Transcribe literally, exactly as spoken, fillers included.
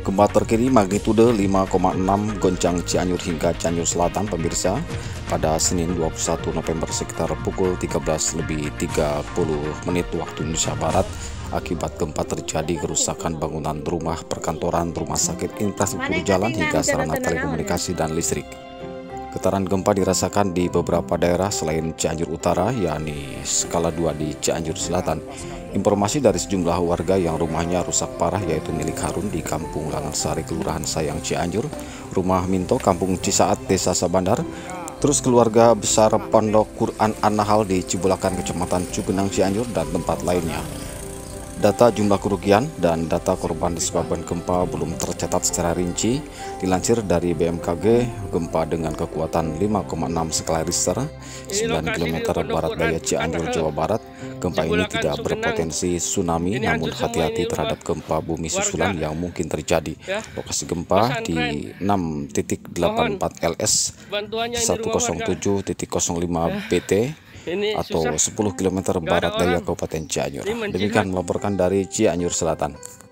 Gempa terkini magnitudo lima koma enam goncang Cianjur hingga Cianjur Selatan pemirsa pada Senin dua puluh satu November sekitar pukul tiga belas lebih tiga puluh menit waktu Indonesia Barat. Akibat gempa terjadi kerusakan bangunan rumah, perkantoran, rumah sakit, infrastruktur jalan hingga sarana telekomunikasi dan listrik. Getaran gempa dirasakan di beberapa daerah selain Cianjur Utara, yakni skala dua di Cianjur Selatan. Informasi dari sejumlah warga yang rumahnya rusak parah yaitu milik Harun di Kampung Langarsari, Kelurahan Sayang, Cianjur, Rumah Minto, Kampung Cisaat, Desa Sabandar, terus keluarga besar Pondok Quran An-Nahal di Cibulakan, Kecamatan Cugenang, Cianjur, dan tempat lainnya. Data jumlah kerugian dan data korban disebabkan gempa belum tercatat secara rinci. Dilansir dari B M K G, gempa dengan kekuatan lima koma enam skala Richter, sembilan kilometer barat daya Cianjur, Jawa Barat. Gempa ini tidak berpotensi tsunami, namun hati-hati terhadap gempa bumi susulan yang mungkin terjadi. Lokasi gempa di enam titik delapan empat L S, seratus tujuh titik nol lima B T, atau sepuluh kilometer barat daya Kabupaten Cianjur. Demikian melaporkan dari Cianjur Selatan.